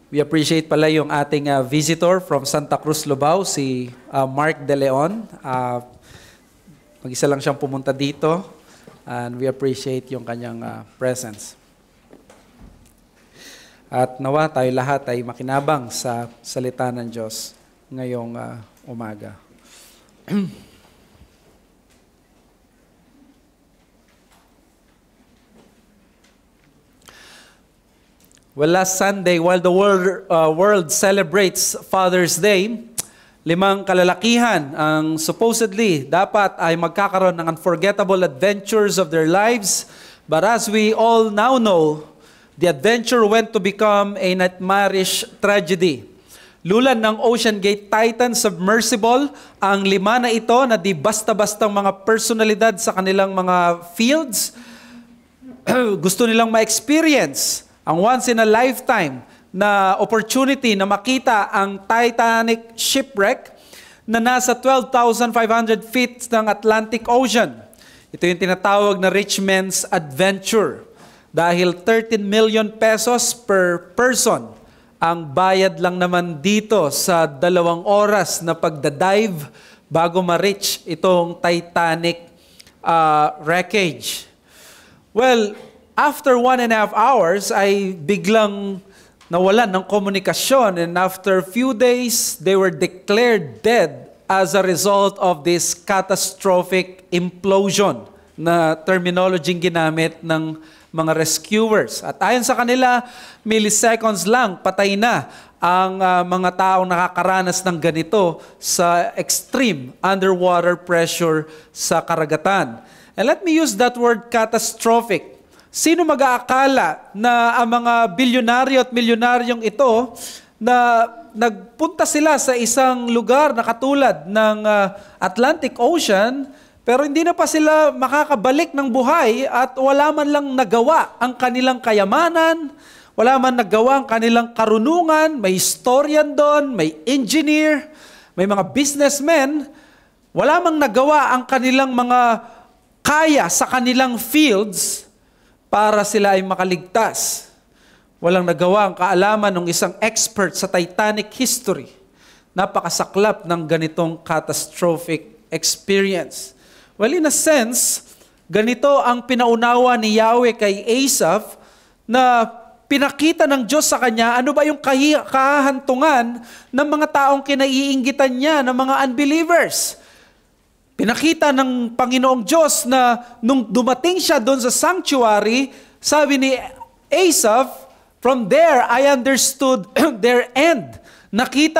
We appreciate pala yung ating visitor from Santa Cruz, Lubao, si Mark De Leon. Mag-isa lang siyang pumunta dito and we appreciate yung kanyang presence. At nawa tayo lahat ay makinabang sa salita ng Diyos ngayong umaga. Well, last Sunday, while the world celebrates Father's Day, 5 kalalakihan ang supposedly dapat ay magkakaroon ng unforgettable adventures of their lives. But as we all now know, the adventure went to become a nightmarish tragedy. Lulan ng Ocean Gate Titan submersible ang 5 na ito na di basta-bastang mga personalidad sa kanilang mga fields. Gusto nilang ma-experience ang once-in-a-lifetime na opportunity na makita ang Titanic shipwreck na nasa 12,500 feet ng Atlantic Ocean. Ito yung tinatawag na rich man's adventure. Dahil 13 million pesos per person ang bayad lang naman dito sa 2 oras na pagdadive bago ma-reach itong Titanic wreckage. Well, after 1.5 hours ay biglang nawalan ng komunikasyon, and after a few days, they were declared dead as a result of this catastrophic implosion na terminology ginamit ng mga rescuers. At ayon sa kanila, milliseconds lang, patay na ang mga taong nakakaranas ng ganito sa extreme underwater pressure sa karagatan. And let me use that word catastrophic. Sino mag-aakala na ang mga bilyonaryo at milyonaryong ito na nagpunta sila sa isang lugar na katulad ng Atlantic Ocean, pero hindi na pa sila makakabalik ng buhay at wala man lang nagawa ang kanilang kayamanan, wala man nagawa ang kanilang karunungan, may historian doon, may engineer, may mga businessmen, wala mang nagawa ang kanilang mga kaya sa kanilang fields para sila ay makaligtas. Walang nagawa ang kaalaman ng isang expert sa Titanic history. Napakasaklap ng ganitong catastrophic experience. Well, in a sense, ganito ang pinaunawa ni Yahweh kay Asaph na pinakita ng Diyos sa kanya ano ba yung kahantungan ng mga taong kinaiinggitan niya, ng mga unbelievers. Pinakita ng Panginoong Diyos na nung dumating siya doon sa sanctuary, sabi ni Asaph, from there I understood their end. Nakita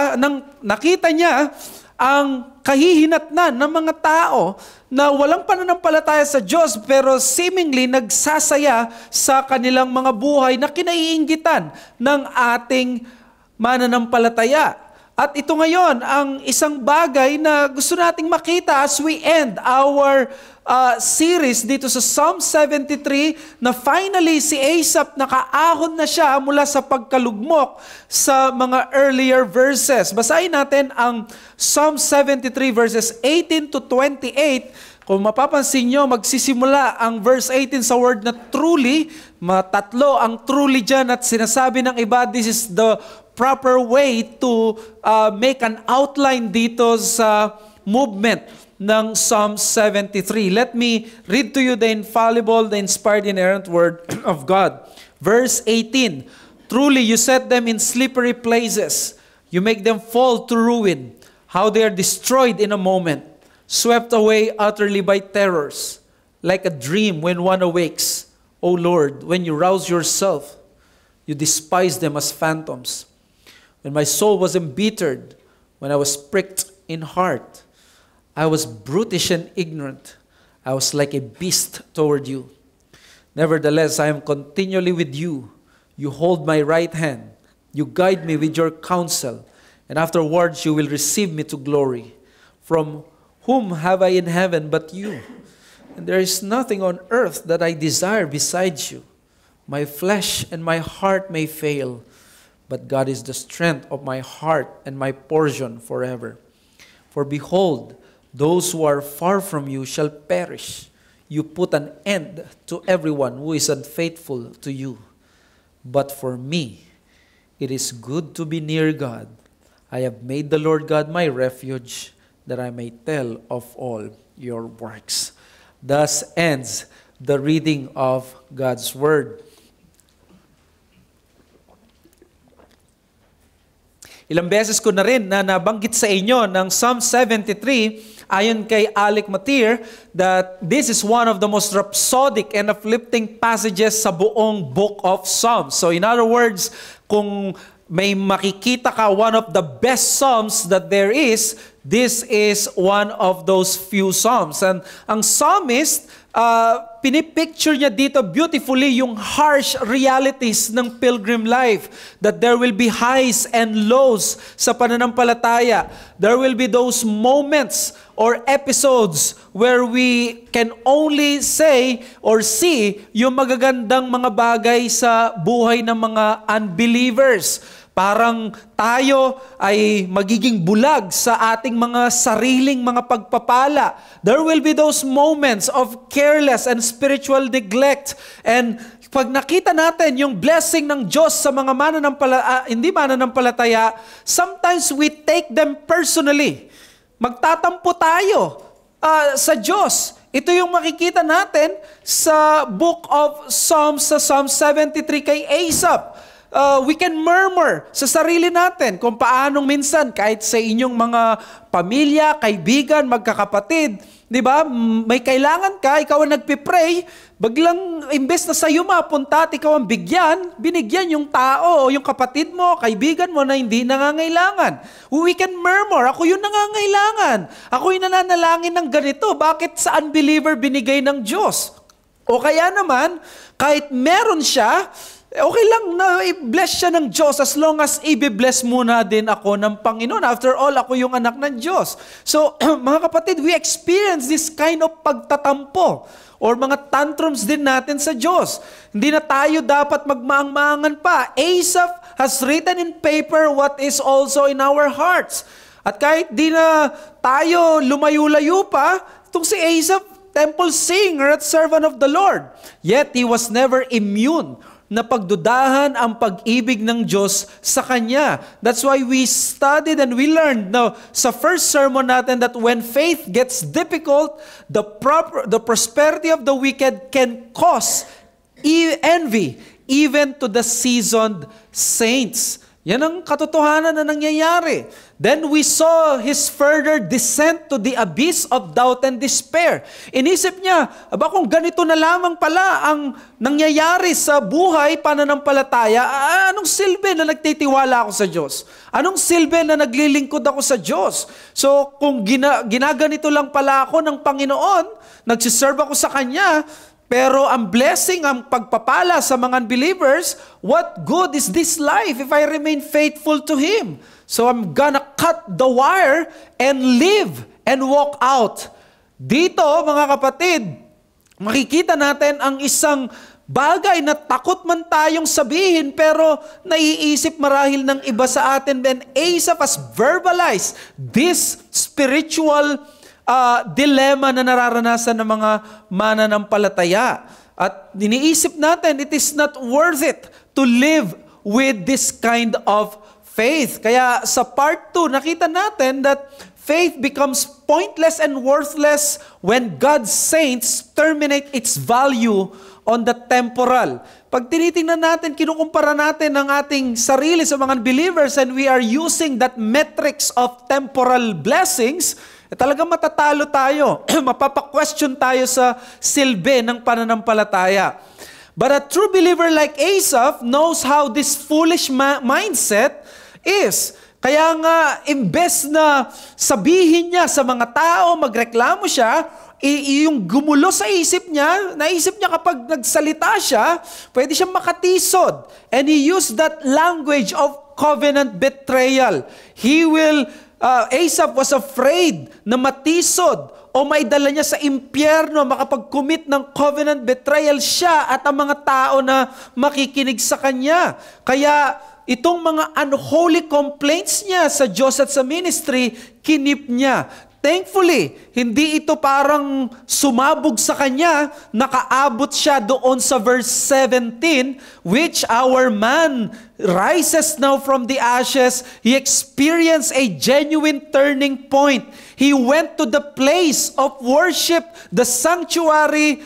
niya ang kahihinatnan ng mga tao na walang pananampalataya sa Diyos pero seemingly nagsasaya sa kanilang mga buhay na kinaiinggitan ng ating mananampalataya. At ito ngayon ang isang bagay na gusto nating makita as we end our series dito sa Psalm 73 na finally si Asaph nakaahon na siya mula sa pagkalugmok sa mga earlier verses. Basahin natin ang Psalm 73 verses 18 to 28. Kung mapapansin nyo, magsisimula ang verse 18 sa word na truly. Matatlo ang truly dyan at sinasabi ng iba, this is the proper way to make an outline dito sa movement ng Psalm 73. Let me read to you the infallible, the inspired, inerrant word of God. Verse 18, truly you set them in slippery places. You make them fall to ruin. How they are destroyed in a moment, swept away utterly by terrors, like a dream when one awakes. O Lord, when you rouse yourself, you despise them as phantoms. When my soul was embittered, when I was pricked in heart, I was brutish and ignorant. I was like a beast toward you. Nevertheless, I am continually with you. You hold my right hand. You guide me with your counsel, and afterwards you will receive me to glory. From whom have I in heaven but you? And there is nothing on earth that I desire besides you. My flesh and my heart may fail, but God is the strength of my heart and my portion forever. For behold, those who are far from you shall perish. You put an end to everyone who is unfaithful to you. But for me, It is good to be near God. I have made the Lord God my refuge, that I may tell of all your works. Thus ends the reading of God's Word. Ilang beses ko na rin na nabanggit sa inyo ng Psalm 73, ayon kay Alec Matir, that this is one of the most rhapsodic and uplifting passages sa buong book of Psalms. So in other words, kung may makikita ka one of the best Psalms that there is, this is one of those few Psalms. And ang psalmist, pinipicture niya dito beautifully yung harsh realities ng pilgrim life. That there will be highs and lows sa pananampalataya. There will be those moments or episodes where we can only say or see yung magagandang mga bagay sa buhay ng mga unbelievers. Parang tayo ay magiging bulag sa ating mga sariling mga pagpapala. There will be those moments of careless and spiritual neglect. And pag nakita natin yung blessing ng Diyos sa mga hindi mananampalataya, sometimes we take them personally. Magtatampo tayo sa Diyos. Ito yung makikita natin sa book of Psalms, sa Psalm 73 kay Asaph. We can murmur sa sarili natin kung paanong minsan kahit sa inyong mga pamilya, kaibigan, magkakapatid, di ba? May kailangan ka, ikaw ang nagpipray, baglang imbes na sa'yo mapunta at ikaw ang binigyan yung tao o yung kapatid mo, kaibigan mo na hindi nangangailangan. We can murmur, ako yung nangangailangan. Ako yung nananalangin ng ganito. Bakit sa unbeliever binigay ng Diyos? O kaya naman, kahit meron siya, okay lang na i-bless siya ng Diyos as long as i-bless muna din ako ng Panginoon. After all, ako yung anak ng Diyos. So, mga kapatid, we experience this kind of pagtatampo or mga tantrums din natin sa Diyos. Hindi na tayo dapat magmaang-maangan pa. Asaph has written in paper what is also in our hearts. At kahit di na tayo lumayo-layo pa, itong si Asaph, temple singer at servant of the Lord. Yet, he was never immune na pagdudahan ang pag-ibig ng Diyos sa Kanya. That's why we studied and we learned sa first sermon natin that when faith gets difficult, the prosperity of the wicked can cause envy even to the seasoned saints. Yan ang katotohanan na nangyayari. Then we saw his further descent to the abyss of doubt and despair. Inisip niya, kung ganito na lamang pala ang nangyayari sa buhay, pananampalataya, anong silbi na nagtitiwala ako sa Diyos? Anong silbi na naglilingkod ako sa Diyos? So kung ginaganito lang pala ako ng Panginoon, nagsiserve ako sa Kanya, pero ang blessing, ang pagpapala sa mga unbelievers, what good is this life if I remain faithful to Him? So I'm gonna cut the wire and live and walk out. Dito, mga kapatid, makikita natin ang isang bagay na takot man tayong sabihin pero naiisip marahil ng iba sa atin. And Asaph has verbalized this spiritual dilemma na nararanasan ng mga mananampalataya. At iniisip natin, it is not worth it to live with this kind of faith. Kaya sa part 2, nakita natin that faith becomes pointless and worthless when God's saints terminate its value on the temporal. Pag tinitingnan natin, kinukumpara natin ang ating sarili sa mga believers and we are using that metrics of temporal blessings, talagang matatalo tayo. Mapapa-question tayo sa silbi ng pananampalataya. But a true believer like Asaph knows how this foolish mindset is. Kaya nga, imbes na sabihin niya sa mga tao, magreklamo siya, yung gumulo sa isip niya, naisip niya kapag nagsalita siya, pwede siyang makatisod. And he used that language of covenant betrayal. Asaph was afraid na matisod o may dala niya sa impyerno, makapag-commit ng covenant betrayal siya at ang mga tao na makikinig sa kanya. Kaya itong mga unholy complaints niya sa Diyos at sa ministry, kinip niya. thankfully, hindi ito parang sumabog sa kanya, nakaabot siya doon sa verse 17, which our man rises now from the ashes. He experienced a genuine turning point. He went to the place of worship, the sanctuary,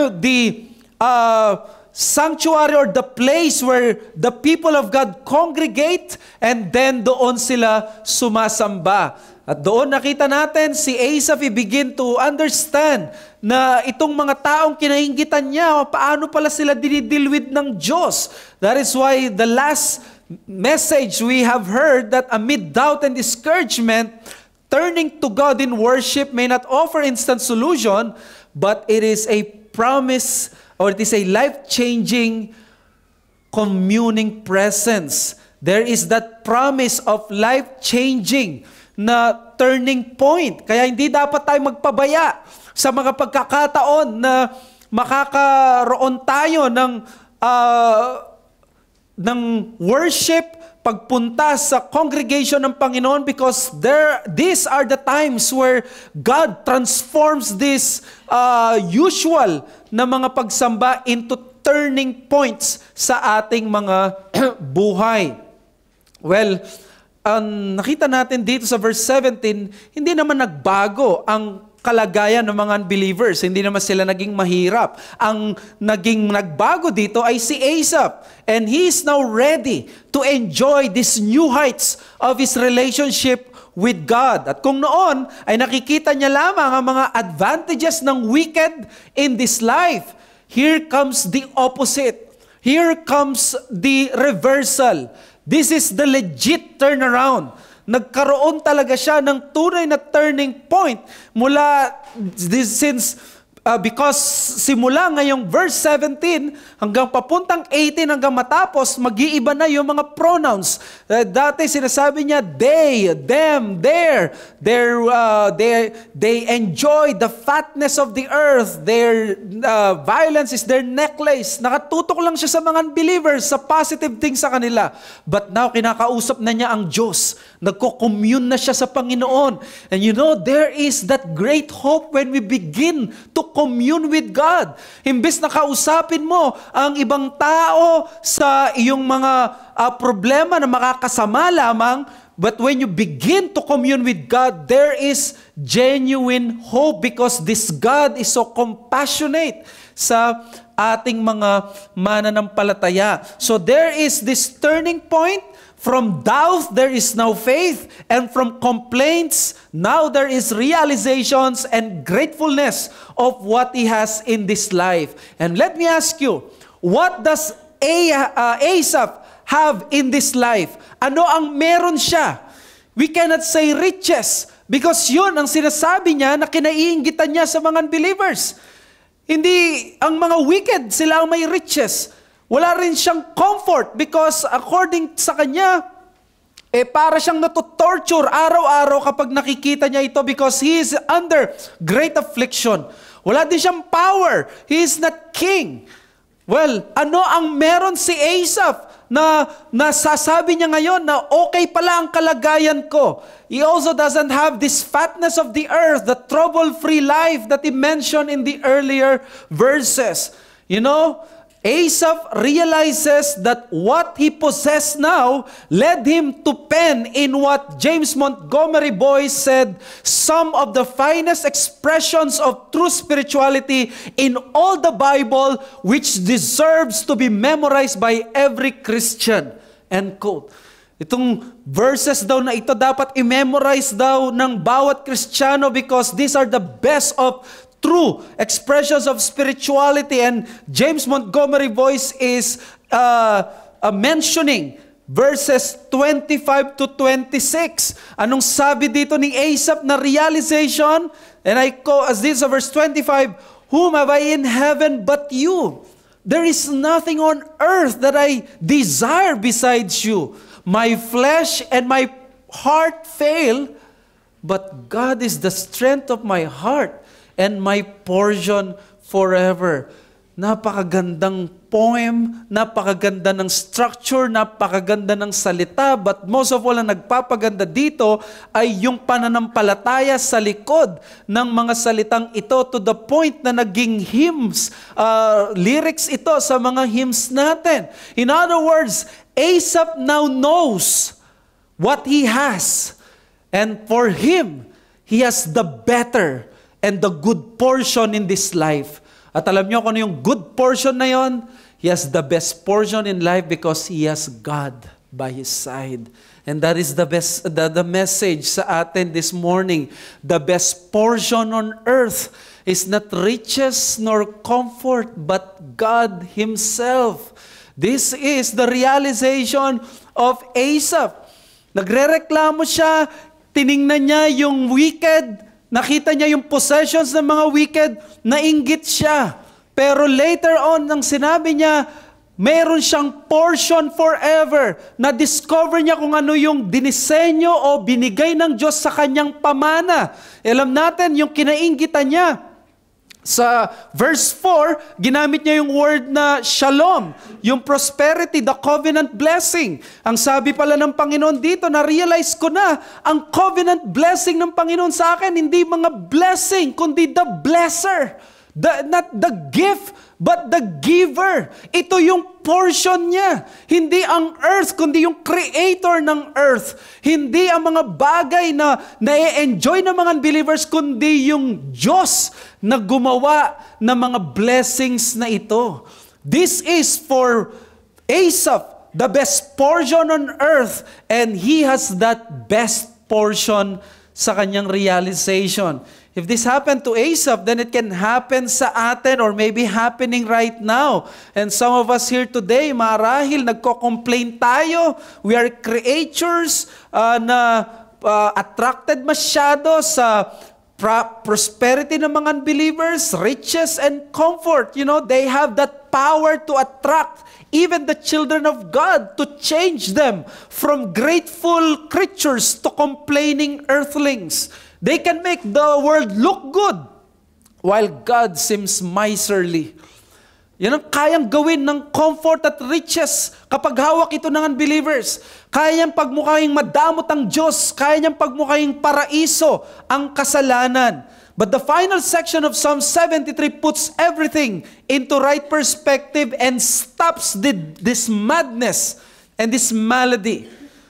sanctuary or the place where the people of God congregate, and then doon sila sumasamba. At doon nakita natin si Asaph begin to understand na itong mga taong kinainggitan niya, paano pala sila dinidilwid ng Diyos. That is why the last message we have heard that amid doubt and discouragement, turning to God in worship may not offer instant solution, but it is a promise, or it is a life-changing communing presence. There is that promise of life-changing na turning point. Kaya hindi dapat tayo magpabaya sa mga pagkakataon na makakaroon tayo ng worship, pagpunta sa congregation ng Panginoon, because these are the times where God transforms this usual na mga pagsamba into turning points sa ating mga buhay. Well, nakita natin dito sa verse 17, hindi naman nagbago ang kalagayan ng mga unbelievers. Hindi naman sila naging mahirap. Ang naging nagbago dito ay si Asaph. And he is now ready to enjoy these new heights of his relationship with God. At kung noon ay nakikita niya lamang ang mga advantages ng wicked in this life, here comes the opposite. Here comes the reversal. This is the legit turnaround. Nagkaroon talaga siya ng tunay na turning point because simula ngayong verse 17 hanggang papuntang 18 hanggang matapos, mag-iiba na yung mga pronouns. Dati sinasabi niya they, them, their. They enjoy the fatness of the earth. Their violence is their necklace. Nakatutok lang siya sa mga unbelievers, sa positive things sa kanila. But now, kinakausap na niya ang Diyos. Nagko-commune na siya sa Panginoon. And you know, there is that great hope when we begin to commune with God. Imbes na kausapin mo ang ibang tao sa iyong mga problema na makakasama lamang, but when you begin to commune with God, there is genuine hope because this God is so compassionate sa ating mga mananampalataya. So there is this turning point. From doubt, there is now faith, and from complaints, now there is realizations and gratefulness of what he has in this life. And let me ask you, what does Asaph have in this life? Ano ang meron siya? We cannot say riches, because yun ang sinasabi niya na kinaiinggitan niya sa mga unbelievers. Hindi ang mga wicked, sila ang may riches. Wala rin siyang comfort because according sa kanya, para siyang natutorture araw-araw kapag nakikita niya ito because he is under great affliction. Wala din siyang power. He is not king. Well, ano ang meron si Asaph na nasasabi niya ngayon na okay pala ang kalagayan ko? He also doesn't have this fatness of the earth, the trouble-free life that he mentioned in the earlier verses. You know, Asaph realizes that what he possessed now led him to pen in what James Montgomery Boyce said, some of the finest expressions of true spirituality in all the Bible, which deserves to be memorized by every Christian. End quote. Itong verses daw na ito dapat i-memorize daw ng bawat Kristiyano because these are the best of true expressions of spirituality. And James Montgomery Boyce is mentioning verses 25 to 26. Anong sabi dito ni Asaph na realization? And I quote as this, verse 25, whom have I in heaven but you? There is nothing on earth that I desire besides you. My flesh and my heart fail, but God is the strength of my heart and my portion forever. Napakagandang poem, napakaganda ng structure, napakaganda ng salita, but most of all, ang nagpapaganda dito ay yung pananampalataya sa likod ng mga salitang ito to the point na naging hymns, lyrics ito sa mga hymns natin. In other words, Asaph now knows what he has, and for him, he has the better and the good portion in this life. At alam niyo kung ano yung good portion na yon? He has the best portion in life because he has God by his side. And that is the best, the message sa atin this morning. The best portion on earth is not riches nor comfort, but God Himself. This is the realization of Asaph. Nagrereklamo siya, tiningnan niya yung wicked, nakita niya yung possessions ng mga wicked, nainggit siya. Pero later on, nang sinabi niya, meron siyang portion forever. Na-discover niya kung ano yung dinisenyo o binigay ng Diyos sa kanyang pamana. Alam natin, yung kinainggitan niya. Sa verse 4, ginamit niya yung word na shalom, yung prosperity, the covenant blessing. Ang sabi pala ng Panginoon dito, na-realize ko na, ang covenant blessing ng Panginoon sa akin, hindi mga blessing, kundi the blesser. Not the gift, but the giver. Ito yung portion niya. Hindi ang earth, kundi yung creator ng earth. Hindi ang mga bagay na na-enjoy ng mga unbelievers, kundi yung Diyos na gumawa ng mga blessings na ito. This is for Asaph, the best portion on earth, and he has that best portion sa kanyang realization. If this happened to Asaph, then it can happen sa atin or maybe happening right now. And some of us here today, marahil nagko-complain tayo. We are creatures na attracted masyado sa prosperity ng mga unbelievers, riches and comfort. You know, they have that power to attract even the children of God, to change them from grateful creatures to complaining earthlings. They can make the world look good while God seems miserly. Yan ang kayang gawin ng comfort at riches kapag hawak ito ng unbelievers. Kaya niyang pagmukhaing madamot ang Diyos. Kaya niyang pagmukhaing paraiso ang kasalanan. But the final section of Psalm 73 puts everything into right perspective and stops this madness and this malady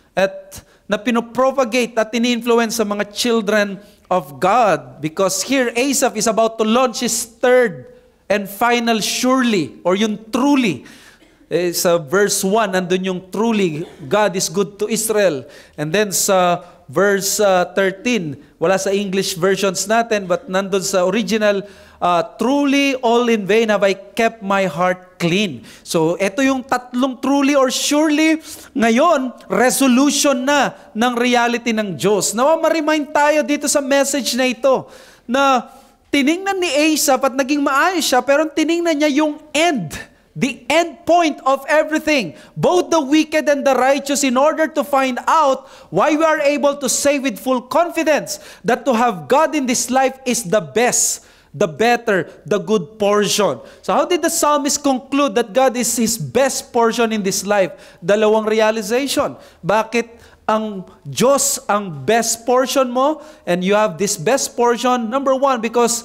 na pinopropagate at ini-influence sa mga children of God. Because here, Asaph is about to launch his third and final surely, or yung truly. Sa verse 1, nandun yung truly, God is good to Israel. And then sa verse 13, wala sa English versions natin, but nandun sa original, truly all in vain have I kept my heart clean. So, ito yung tatlong truly or surely, ngayon, resolution na ng reality ng Diyos. Nawa ma-remind tayo dito sa message na ito, na tiningnan ni Asaph at naging maayos siya, pero tiningnan niya yung end. The end point of everything, both the wicked and the righteous, in order to find out why we are able to say with full confidence that to have God in this life is the best, the better, the good portion. So how did the psalmist conclude that God is his best portion in this life? Dalawang realization. Bakit ang Diyos ang best portion mo and you have this best portion? Number one, because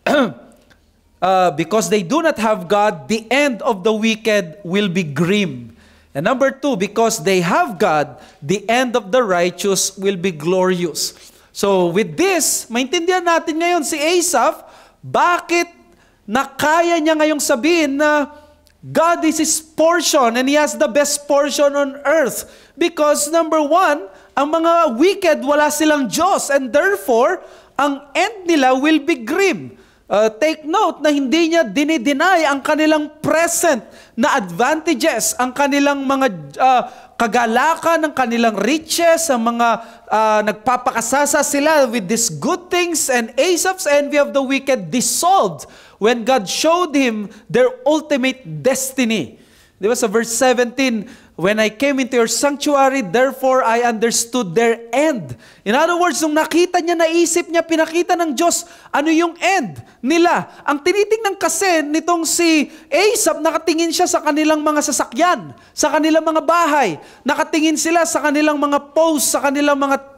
they do not have God, the end of the wicked will be grim. And number two, because they have God, the end of the righteous will be glorious. So with this, maintindihan natin ngayon si Asaph, bakit nakaya niya ngayong sabihin na God is his portion and he has the best portion on earth. Because number one, ang mga wicked wala silang Diyos and therefore, ang end nila will be grim. Take note na hindi niya dinideny ang kanilang present na advantages, ang kanilang mga kagalakan, ang kanilang riches, ang mga nagpapakasasa sila with these good things, and Asaph's envy of the wicked dissolved when God showed him their ultimate destiny. Di ba sa verse 17, when I came into your sanctuary, therefore I understood their end. In other words, nung nakita niya, naisip niya, pinakita ng Diyos, ano yung end nila. Ang tinitingnan kasi nitong si Asaph, nakatingin siya sa kanilang mga sasakyan, sa kanilang mga bahay, nakatingin sila sa kanilang mga posts, sa kanilang mga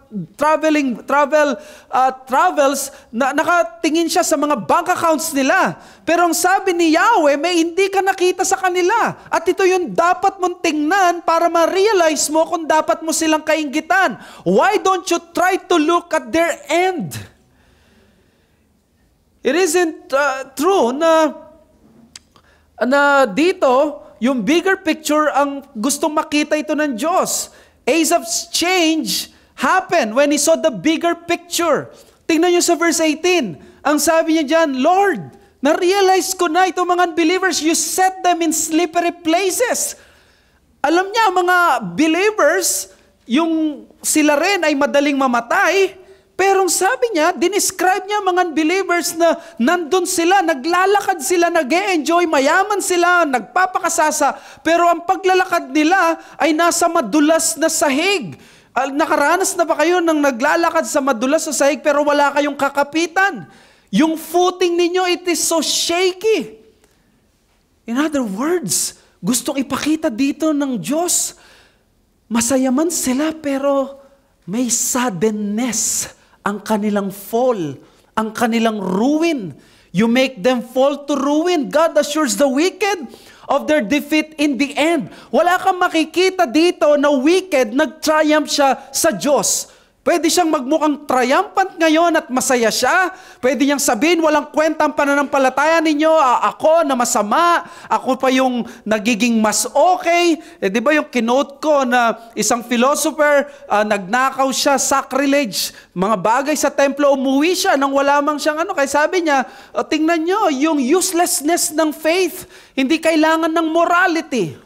travels, nakatingin siya sa mga bank accounts nila. Pero ang sabi ni Yahweh, may hindi ka nakita sa kanila. At ito yung dapat mong tingnan para ma-realize mo kung dapat mo silang kainggitan. Why don't you try to look at their end? It isn't true na dito, yung bigger picture ang gustong makita ito ng Diyos. Asaph's change happened when he saw the bigger picture. Tingnan niyo sa verse 18. Ang sabi niya dyan, Lord, na-realize ko na itong mga unbelievers, you set them in slippery places. Alam niya, mga believers, yung sila rin ay madaling mamatay, pero sabi niya, dinescribe niya mga unbelievers na nandun sila, naglalakad sila, nag-e-enjoy, mayaman sila, nagpapakasasa, pero ang paglalakad nila ay nasa madulas na sahig. Nakaranas na ba kayo ng naglalakad sa madulas na sahig pero wala kayong kakapitan? Yung footing ninyo, it is so shaky. In other words, gustong ipakita dito ng Diyos, masayaman sila pero may suddenness ang kanilang fall, ang kanilang ruin. You make them fall to ruin. God assures the wicked of their defeat in the end. Wala kang makikita dito na wicked, nag-triumph siya sa Diyos. Pwede siyang magmukhang triumphant ngayon at masaya siya. Pwede niyang sabihin, walang kwenta ang pananampalataya ninyo. Ako na masama. Ako pa yung nagiging mas okay. Di ba yung kinote ko na isang philosopher, nagnakaw siya, sacrilege. Mga bagay sa templo, umuwi siya nang wala mang siyang ano. Kaya sabi niya, tingnan nyo, yung uselessness ng faith. Hindi kailangan ng morality.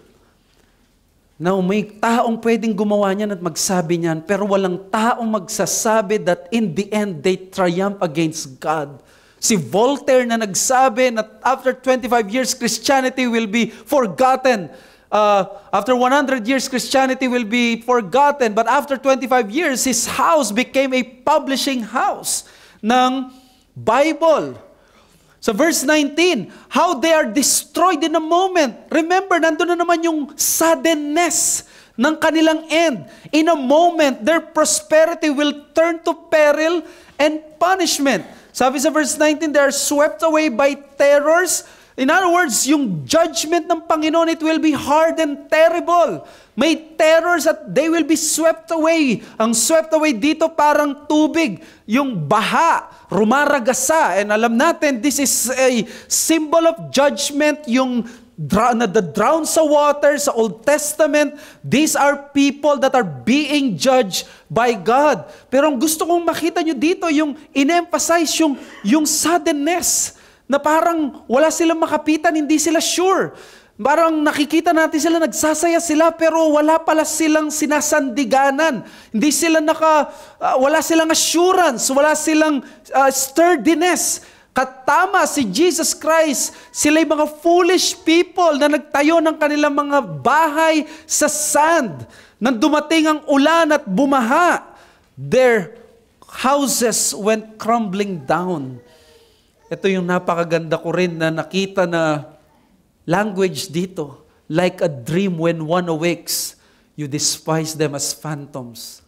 Na may taong pwedeng gumawa niyan at magsabi niyan, pero walang taong magsasabi that in the end, they triumph against God. Si Voltaire na nagsabi na after 25 years, Christianity will be forgotten. After 100 years, Christianity will be forgotten. But after 25 years, his house became a publishing house ng Bible. Sa verse 19, how they are destroyed in a moment. Remember, nandun na naman yung suddenness ng kanilang end. In a moment, their prosperity will turn to peril and punishment. Sabi sa verse 19, they are swept away by terrors. In other words, yung judgment ng Panginoon, it will be hard and terrible. May terrors at they will be swept away. Ang swept away dito parang tubig, yung baha, rumaragasa. And alam natin, this is a symbol of judgment, yung the drown sa water, sa Old Testament. These are people that are being judged by God. Pero ang gusto kong makita nyo dito, yung in-emphasize yung suddenness, na parang wala silang makapitan, hindi sila sure. Parang nakikita natin sila, nagsasaya sila, pero wala pala silang sinasandiganan. Hindi sila wala silang assurance, wala silang sturdiness. Katama si Jesus Christ, sila'y mga foolish people na nagtayo ng kanilang mga bahay sa sand. Nang dumating ang ulan at bumaha, their houses went crumbling down. Ito yung napakaganda ko rin na nakita na language dito. Like a dream when one awakes, you despise them as phantoms.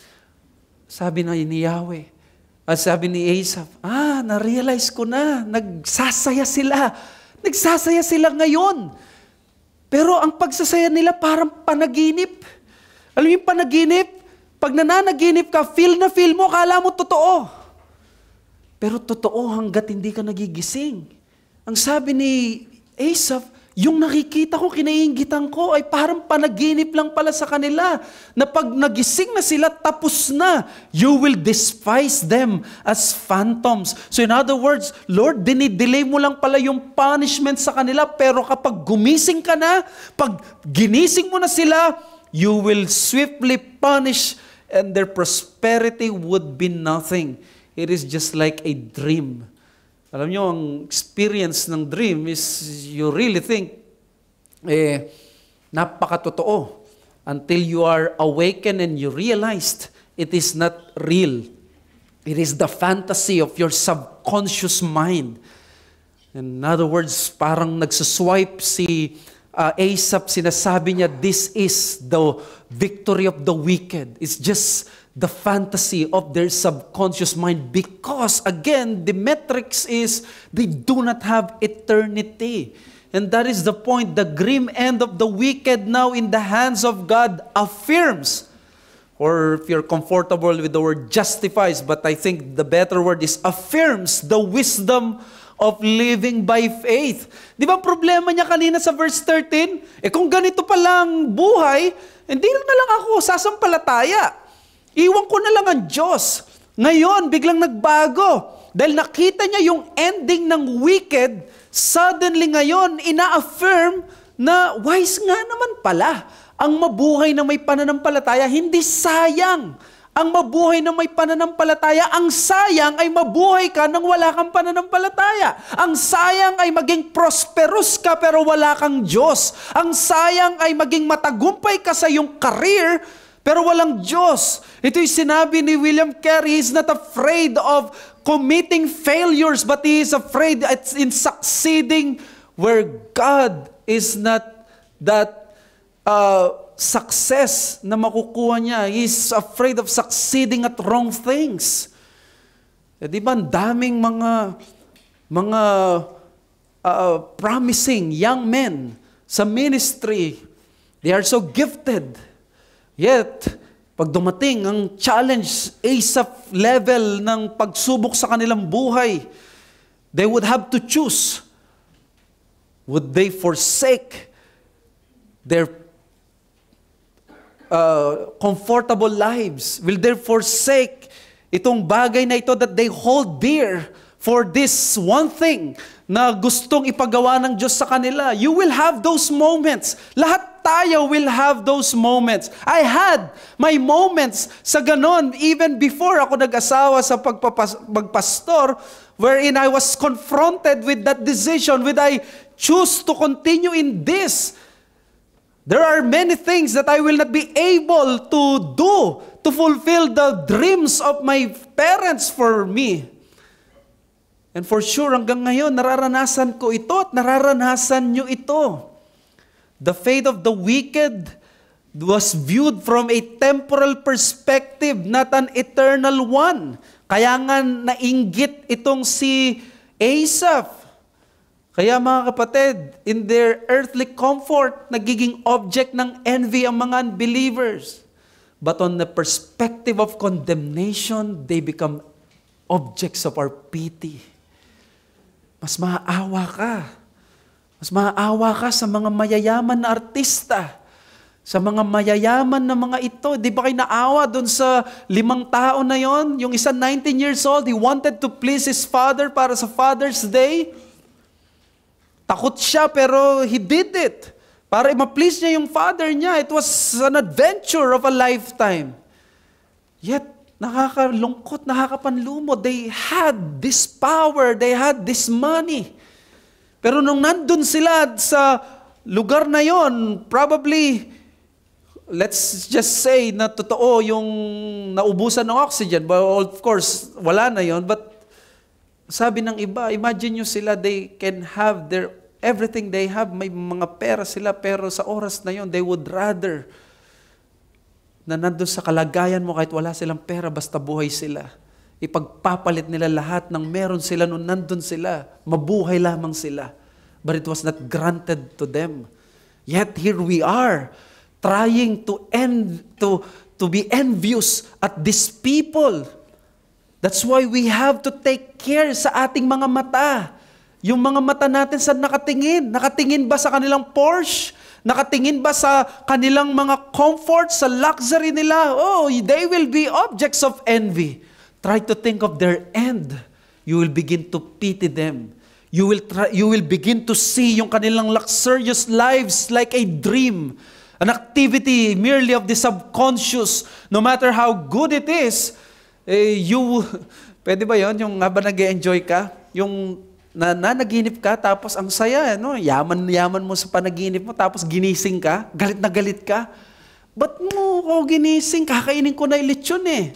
Sabi na ni Yahweh. At sabi ni Asaph, na-realize ko na, nagsasaya sila. Nagsasaya sila ngayon. Pero ang pagsasaya nila parang panaginip. Alam mo yung panaginip? Pag nananaginip ka, feel na feel mo, akala mo totoo. Pero totoo hanggat hindi ka nagigising. Ang sabi ni Asaph, yung nakikita ko, kinainggitan ko, ay parang panaginip lang pala sa kanila. Na pag nagising na sila, tapos na. You will despise them as phantoms. So in other words, Lord, dinidelay mo lang pala yung punishment sa kanila, pero kapag gumising ka na, pag ginising mo na sila, you will swiftly punish and their prosperity would be nothing. It is just like a dream. Alam nyo, ang experience ng dream is you really think, Napakatotoo. Until you are awakened and you realized it is not real. It is the fantasy of your subconscious mind. In other words, parang nagsuswipe si Asaph, sinasabi niya, this is the victory of the wicked. It's just the fantasy of their subconscious mind because, again, the metrics is they do not have eternity. And that is the point. The grim end of the wicked now in the hands of God affirms, or if you're comfortable with the word justifies, but I think the better word is affirms the wisdom of living by faith. Di ba problema niya kanina sa verse 13? Kung ganito palang buhay, hindi na lang ako sasampalataya. Iwan ko na lang ang Diyos. Ngayon, biglang nagbago. Dahil nakita niya yung ending ng wicked, suddenly ngayon, ina-affirm na wise nga naman pala. Ang mabuhay na may pananampalataya, hindi sayang. Ang mabuhay na may pananampalataya, ang sayang ay mabuhay ka nang wala kang pananampalataya. Ang sayang ay maging prosperous ka pero wala kang Diyos. Ang sayang ay maging matagumpay ka sa iyong career pero walang Diyos. Ito'y sinabi ni William Carey, he's not afraid of committing failures but he is afraid in succeeding where God is not that success na makukuha niya. He's afraid of succeeding at wrong things. Di ba, ang daming mga promising young men sa ministry. They are so gifted. Yet, pag dumating ang challenge, Asaph level ng pagsubok sa kanilang buhay, they would have to choose. Would they forsake their comfortable lives? Will they forsake itong bagay na ito that they hold dear for this one thing na gustong ipagawa ng Diyos sa kanila? You will have those moments. Lahat tayo will have those moments. I had my moments sa ganon even before ako nag-asawa sa pagpastor, wherein I was confronted with that decision. Would I choose to continue in this? There are many things that I will not be able to do to fulfill the dreams of my parents for me. And for sure, hanggang ngayon, nararanasan ko ito at nararanasan nyo ito. The fate of the wicked was viewed from a temporal perspective, not an eternal one. Kaya nga nainggit itong si Asaph. Kaya mga kapatid, in their earthly comfort, nagiging object ng envy ang mga unbelievers. But on the perspective of condemnation, they become objects of our pity. Mas maaawa ka. Mas maaawa ka sa mga mayayaman na artista. Sa mga mayayaman na mga ito. Di ba kayo naawa dun sa 5 tao na yon? Yung isa 19 years old, he wanted to please his father para sa Father's Day. Takot siya pero he did it. Para ma-please niya yung father niya. It was an adventure of a lifetime. Yet, nakakalungkot, nakakapanlumo. They had this power. They had this money. Pero nung nandun sila sa lugar na yon, probably, let's just say na totoo yung naubusan ng oxygen. But of course, wala na yon. But sabi ng iba, imagine nyo sila, they can have everything they have, may mga pera sila, pero sa oras na yon, they would rather na nandun sa kalagayan mo kahit wala silang pera, basta buhay sila. Ipagpapalit nila lahat ng meron sila nung nandun sila. Mabuhay lamang sila. But it was not granted to them. Yet here we are, trying to be envious at these people. That's why we have to take care sa ating mga mata. Yung mga mata natin saan nakatingin? Nakatingin ba sa kanilang Porsche? Nakatingin ba sa kanilang mga comfort, sa luxury nila? Oh, they will be objects of envy. Try to think of their end. You will begin to pity them. You will begin to see yung kanilang luxurious lives like a dream. An activity merely of the subconscious. No matter how good it is, pwede ba yun? Yung habang nag-enjoy ka, yung Na nanaginip ka, tapos ang saya, no? Yaman mo sa panaginip mo, tapos ginising ka, galit na galit ka. Ba't mo ako ginising? Kakainin ko na yung lechon eh.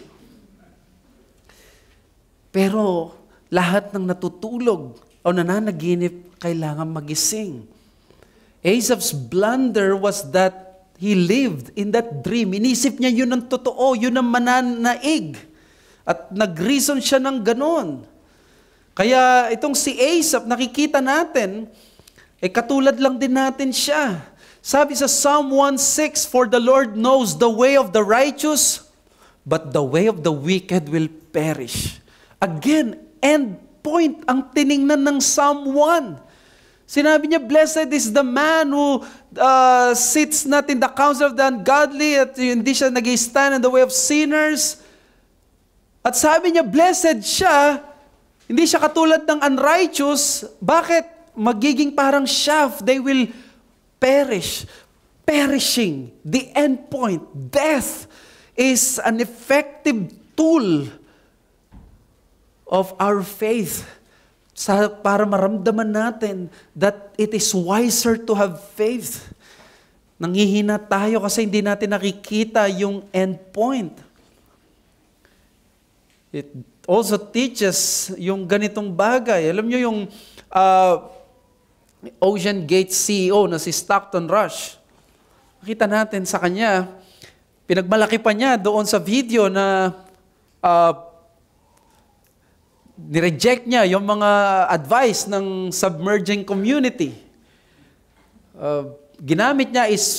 Pero lahat ng natutulog o nananaginip, kailangan magising. Asaph's blunder was that he lived in that dream. Inisip niya yun ang totoo, yun ang mananaig. At nag-reason siya ng ganon. Kaya itong si Asaph, nakikita natin, katulad lang din natin siya. Sabi sa Psalm 1:6, "For the Lord knows the way of the righteous, but the way of the wicked will perish." Again, end point ang tiningnan ng Psalm 1. Sinabi niya, "Blessed is the man who sits not in the counsel of the ungodly, at hindi siya nag-stand in the way of sinners." At sabi niya, blessed siya, hindi siya katulad ng unrighteous. Bakit? Magiging parang chaff. They will perish. Perishing. The end point. Death is an effective tool of our faith para maramdaman natin that it is wiser to have faith. Nanghihina tayo kasi hindi natin nakikita yung end point. It also teaches yung ganitong bagay. Alam nyo yung Ocean Gate CEO na si Stockton Rush. Nakita natin sa kanya, pinagmalaki pa niya doon sa video na nireject niya yung mga advice ng submerging community. Ginamit niya is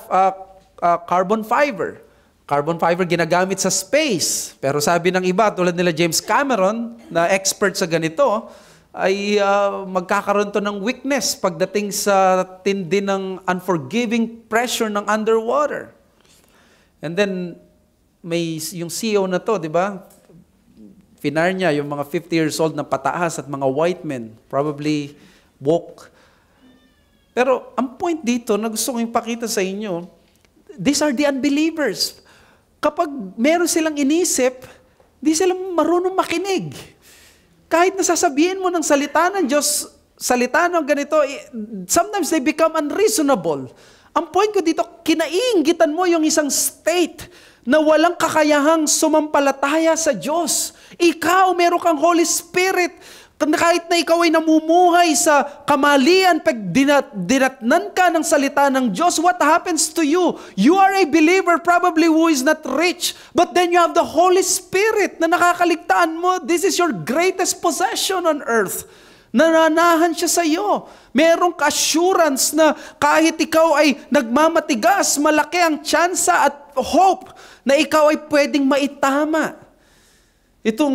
carbon fiber. Carbon fiber ginagamit sa space. Pero sabi ng iba, tulad nila James Cameron, na expert sa ganito, ay magkakaroon to ng weakness pagdating sa tindi ng unforgiving pressure ng underwater. And then, may yung CEO na to, di ba? Finar niya yung mga 50 years old na pataas at mga white men, probably woke. Pero ang point dito na gusto kong ipakita sa inyo, these are the unbelievers. Kapag meron silang inisip, di sila marunong makinig. Kahit nasasabihin mo ng salita ng Diyos, salita ng ganito, sometimes they become unreasonable. Ang point ko dito, kinaiinggitan mo yung isang state na walang kakayahang sumampalataya sa Diyos. Ikaw, meron kang Holy Spirit. Kahit na ikaw ay namumuhay sa kamalian, pag dinatnan ka ng salita ng Diyos, what happens to you? You are a believer probably who is not rich, but then you have the Holy Spirit na nakakaligtaan mo. This is your greatest possession on earth. Nananahan siya sa iyo. Merong assurance na kahit ikaw ay nagmamatigas, malaki ang tsansa at hope na ikaw ay pwedeng maitama. Itong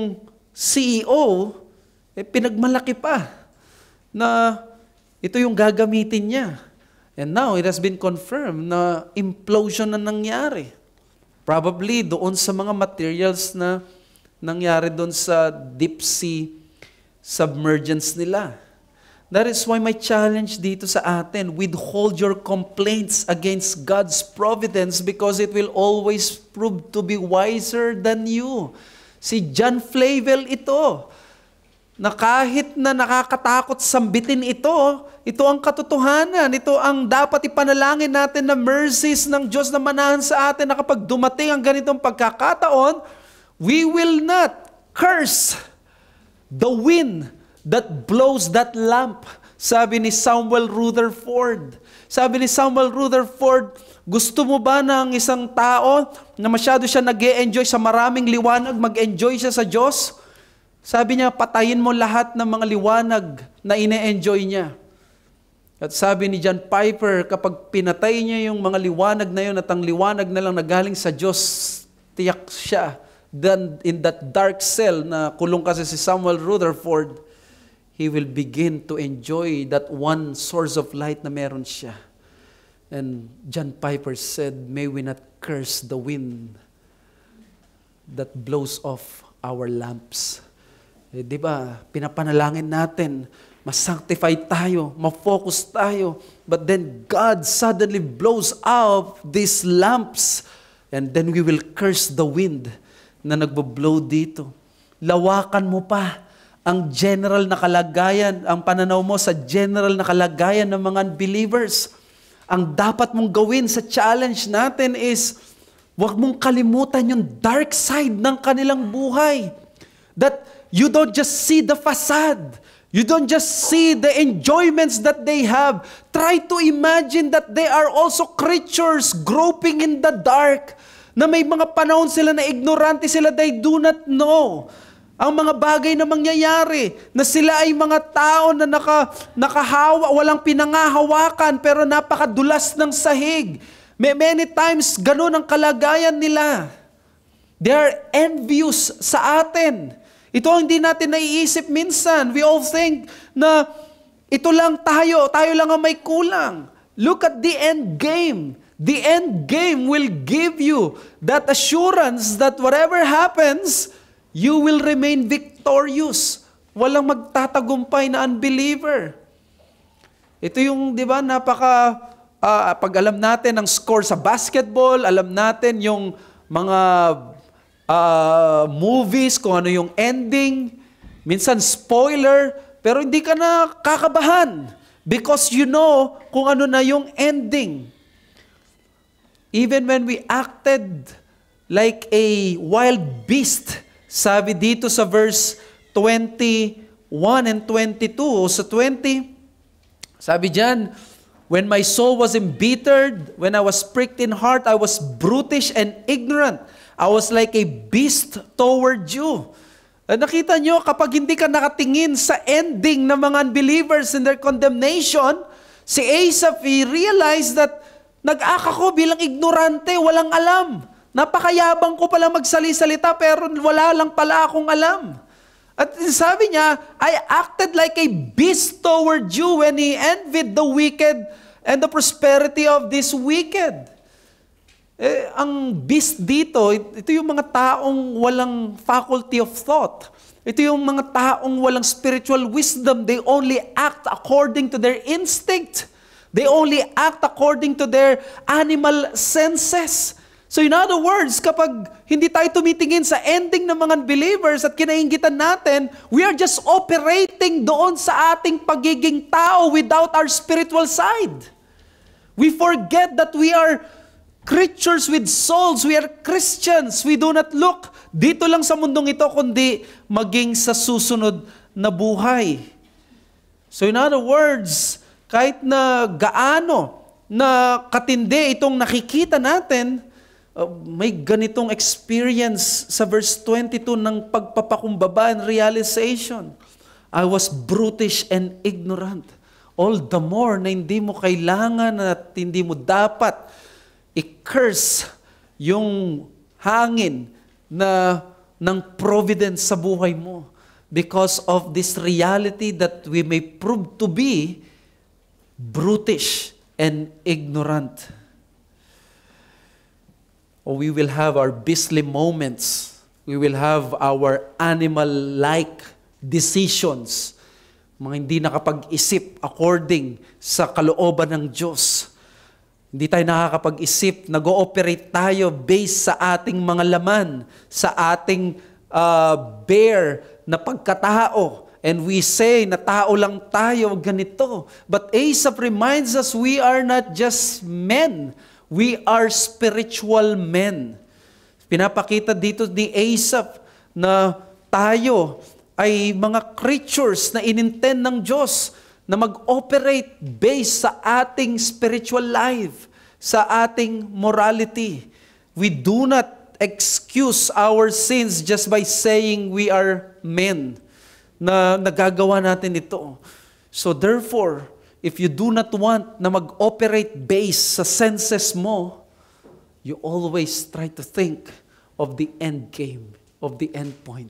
CEO, pinagmalaki pa na ito yung gagamitin niya. And now, it has been confirmed na implosion na nangyari. Probably doon sa mga materials na nangyari doon sa deep sea submergence nila. That is why my challenge dito sa atin, withhold your complaints against God's providence because it will always prove to be wiser than you. Si John Flavel ito, na kahit na nakakatakot sambitin ito ang katotohanan, ito ang dapat ipanalangin natin na mercies ng Diyos na manahan sa atin na kapag dumating ang ganitong pagkakataon, we will not curse the wind that blows that lamp. Sabi ni Samuel Rutherford. Sabi ni Samuel Rutherford, gusto mo ba ng isang tao na masyado siya nag-e-enjoy sa maraming liwanag, mag-enjoy siya sa Diyos? Sabi niya, patayin mo lahat ng mga liwanag na ine-enjoy niya. At sabi ni John Piper, kapag pinatay niya yung mga liwanag na yun at ang liwanag na lang nagaling sa Diyos, tiyak siya. Then in that dark cell na kulong kasi si Samuel Rutherford, he will begin to enjoy that one source of light na meron siya. And John Piper said, may we not curse the wind that blows off our lamps. Di ba, pinapanalangin natin, ma-sanctify tayo, ma-focus tayo, but then God suddenly blows out these lamps, and then we will curse the wind na nagbo-blow dito. Lawakan mo pa ang general na kalagayan, ang pananaw mo sa general na kalagayan ng mga unbelievers. Ang dapat mong gawin sa challenge natin is, huwag mong kalimutan yung dark side ng kanilang buhay. That you don't just see the facade. You don't just see the enjoyments that they have. Try to imagine that they are also creatures groping in the dark. Na may mga panahon sila na ignorante sila, they do not know ang mga bagay na mangyayari, na sila ay mga tao na nakahawa, walang pinangahawakan, pero napakadulas ng sahig. Many times, ganun ang kalagayan nila. They are envious sa atin. Ito ang hindi natin naiisip minsan. We all think na ito lang tayo lang ang may kulang. Look at the end game. The end game will give you that assurance that whatever happens, you will remain victorious. Walang magtatagumpay na unbeliever. Ito yung, di ba, pag alam natin ang score sa basketball, alam natin yung mga movies, kung ano yung ending, minsan spoiler, pero hindi ka na kakabahan because you know kung ano na yung ending. Even when we acted like a wild beast, sabi dito sa verse 21 and 22, o sa 20, sabi diyan, when my soul was embittered, when I was pricked in heart, I was brutish and ignorant. I was like a beast toward you. Nakita nyo, kapag hindi ka nakatingin sa ending ng mga unbelievers in their condemnation, si Asaph, he realized that nag-aka ko bilang ignorante, walang alam. Napakayabang ko pala magsali-salita pero wala lang pala akong alam. At sabi niya, I acted like a beast toward you when he envied the wicked and the prosperity of this wicked. Ang beast dito, ito yung mga taong walang faculty of thought. Ito yung mga taong walang spiritual wisdom. They only act according to their instinct. They only act according to their animal senses. So in other words, kapag hindi tayo tumitingin sa ending ng mga unbelievers at kinainggitan natin, we are just operating doon sa ating pagiging tao without our spiritual side. We forget that we are creatures with souls. We are Christians. We do not look dito lang sa mundong ito, kundi maging sa susunod na buhay. So in other words, kahit na gaano na katindi itong nakikita natin, may ganitong experience sa verse 22 ng pagpapakumbaba and realization. I was brutish and ignorant. All the more na hindi mo kailangan at hindi mo dapat i-curse yung hangin ng providence sa buhay mo because of this reality that we may prove to be brutish and ignorant. Or we will have our beastly moments. We will have our animal-like decisions. Mga hindi nakapag-isip according sa kalooban ng Diyos. Hindi tayo nakakapag-isip, nag-ooperate tayo based sa ating mga laman, sa ating bare na pagkatao. And we say na tao lang tayo, ganito. But Asaph reminds us we are not just men. We are spiritual men. Pinapakita dito ni Asaph na tayo ay mga creatures na inintend ng Diyos na mag-operate based sa ating spiritual life, sa ating morality. We do not excuse our sins just by saying we are men, na nagagawa natin ito. So therefore, if you do not want na mag-operate based sa senses mo, you always try to think of the end game, of the end point.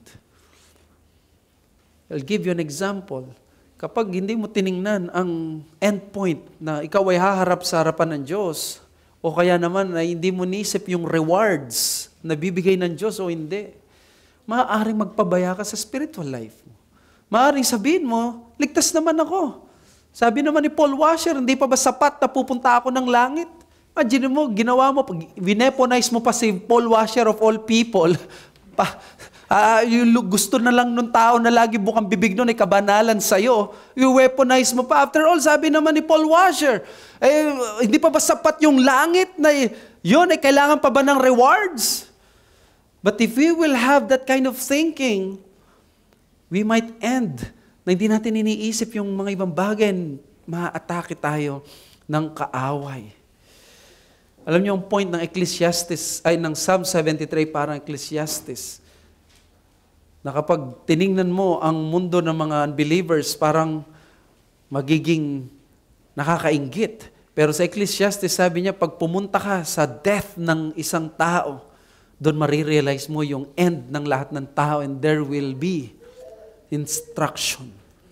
I'll give you an example. Kapag hindi mo tiningnan ang end point na ikaw ay haharap sa harapan ng Diyos, o kaya naman ay hindi mo nisip yung rewards na bibigay ng Diyos o hindi, maaaring magpabaya ka sa spiritual life mo. Maaaring sabihin mo, ligtas naman ako. Sabi naman ni Paul Washer, hindi pa ba sapat na pupunta ako ng langit? Imagine mo, ginawa mo, wineponize mo pa si Paul Washer of all people. Gusto na lang nung tao na lagi bukang bibig nun ay kabanalan sa'yo. I-weaponize mo pa. After all, sabi naman ni Paul Washer, hindi pa ba sapat yung langit na yun ay kailangan pa ba ng rewards? But if we will have that kind of thinking, we might end na hindi natin iniisip yung mga ibang bagay, ma-atake tayo ng kaaway. Alam niyo yung point ng ng Psalm 73 parang Ecclesiastes, na kapag tiningnan mo ang mundo ng mga unbelievers, parang magiging nakakainggit. Pero sa Ecclesiastes, sabi niya, pag pumunta ka sa death ng isang tao, doon marirealize mo yung end ng lahat ng tao and there will be instruction.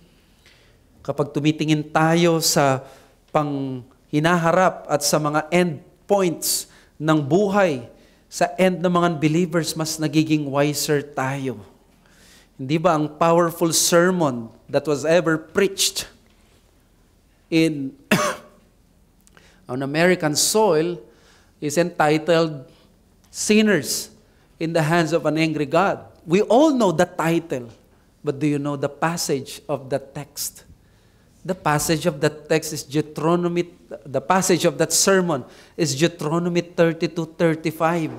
Kapag tumitingin tayo sa hinaharap at sa mga end points ng buhay, sa end ng mga believers, mas nagiging wiser tayo. Hindi ba ang powerful sermon that was ever preached in on American soil is entitled Sinners in the Hands of an Angry God? We all know the title, but do you know the passage of the text? The passage of that text is the passage of that sermon is Deuteronomy 32:35.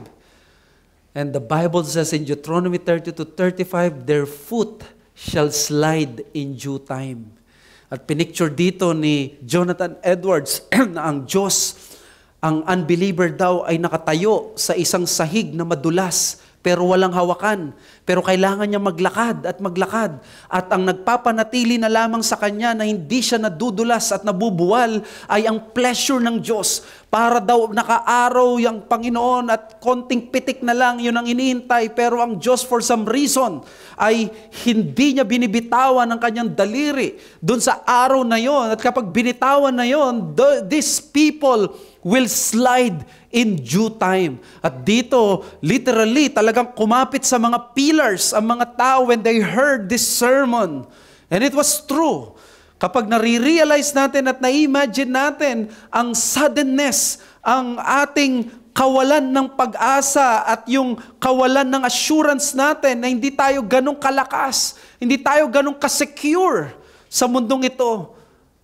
And the Bible says in Deuteronomy 32:35, their foot shall slide in due time. At pinicture dito ni Jonathan Edwards na ang Diyos, ang unbeliever daw ay nakatayo sa isang sahig na madulas, pero walang hawakan. Pero kailangan niya maglakad at maglakad. At ang nagpapanatili na lamang sa kanya na hindi siya nadudulas at nabubuwal ay ang pleasure ng Diyos. Para daw nakaaraw yung Panginoon at konting pitik na lang yun ang inihintay. Pero ang Diyos for some reason ay hindi niya binibitawan ang kanyang daliri dun sa araw na yon. At kapag binitawan na yon, these people will slide in due time. At dito, literally, talagang kumapit sa mga pillars ang mga tao when they heard this sermon. And it was true. Kapag nare-realize natin at na-imagine natin ang suddenness, ang ating kawalan ng pag-asa at yung kawalan ng assurance natin na hindi tayo ganong kalakas, hindi tayo ganong kasecure sa mundong ito,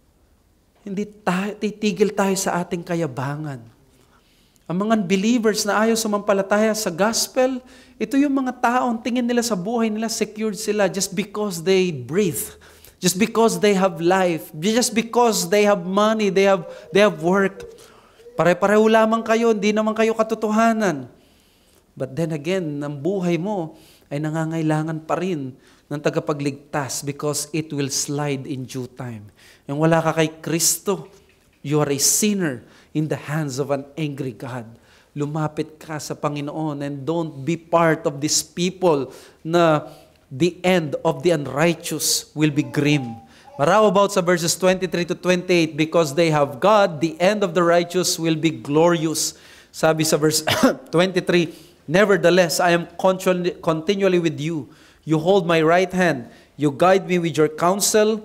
hindi titigil tayo sa ating kayabangan. Ang mga believers na ayaw sumampalataya sa gospel, ito yung mga taong tingin nila sa buhay nila, secured sila just because they breathe, just because they have life, just because they have money, they have work. Pare-pareho lamang kayo, hindi naman kayo katotohanan. But then again, ang buhay mo ay nangangailangan pa rin ng tagapagligtas because it will slide in due time. Yung wala ka kay Kristo, you are a sinner in the hands of an angry God. Lumapit ka sa Panginoon and don't be part of these people na the end of the unrighteous will be grim. But how about sa verses 23 to 28, because they have God, the end of the righteous will be glorious. Sabi sa verse 23, nevertheless, I am continually with you. You hold my right hand. You guide me with your counsel.